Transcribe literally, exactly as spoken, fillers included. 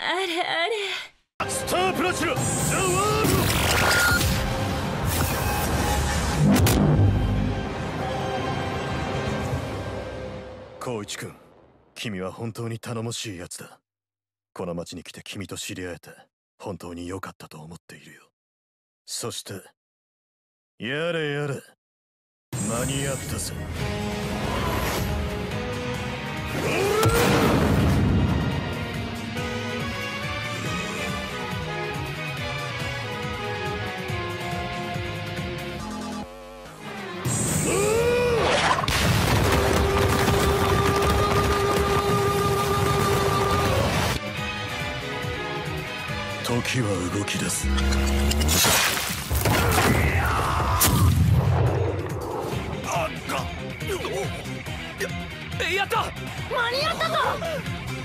あれあれ。 スタープラチナザ・ワールド。光一君、君は本当に頼もしいやつだ。この町に来て君と知り合えて本当に良かったと思っているよ。そしてやれやれ、間に合ったぜ。時は動き出す。 やった！ 間に合ったぞ。